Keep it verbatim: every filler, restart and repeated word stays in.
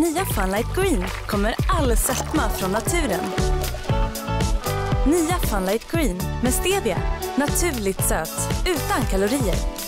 nya Funlight Green kommer all sötma från naturen. Nya Funlight Green med Stevia, naturligt söt, utan kalorier.